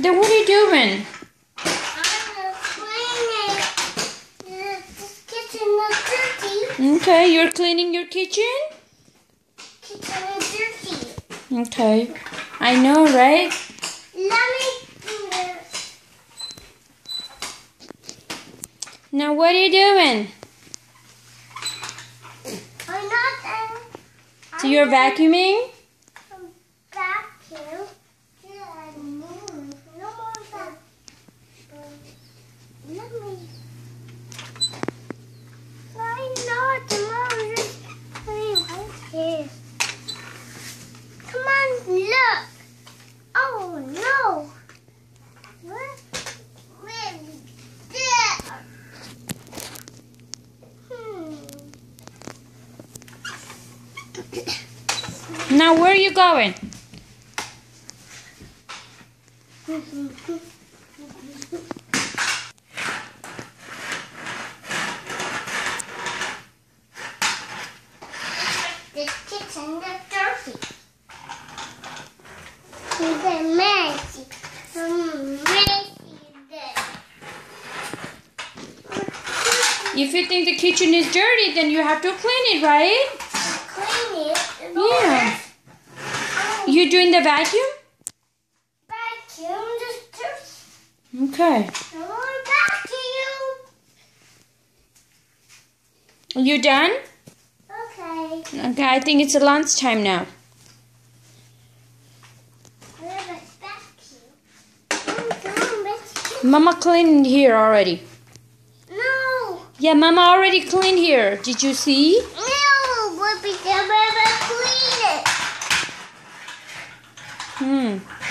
Then what are you doing? I'm cleaning. This kitchen is dirty. Okay, you're cleaning your kitchen? Kitchen is dirty. Okay. I know, right? Let me do this. Now what are you doing? I'm not done. So you're vacuuming? Vacuum. Yeah, no more vacuum. Let me. I know tomorrow. What's this? Come on, look. Oh no. What? Where is there? Now where are you going? This kitchen is dirty. It's a messy. If you think the kitchen is dirty, then you have to clean it, right? Clean it. Yeah. You doing the vacuum? Vacuum just dirty. Okay. I want vacuum. You done? Okay. Okay, I think it's lunchtime now. Where's the vacuum? I'm doing vacuum. Mama cleaned here already. No. Yeah, Mama already cleaned here. Did you see? No. But because I clean it. Hmm.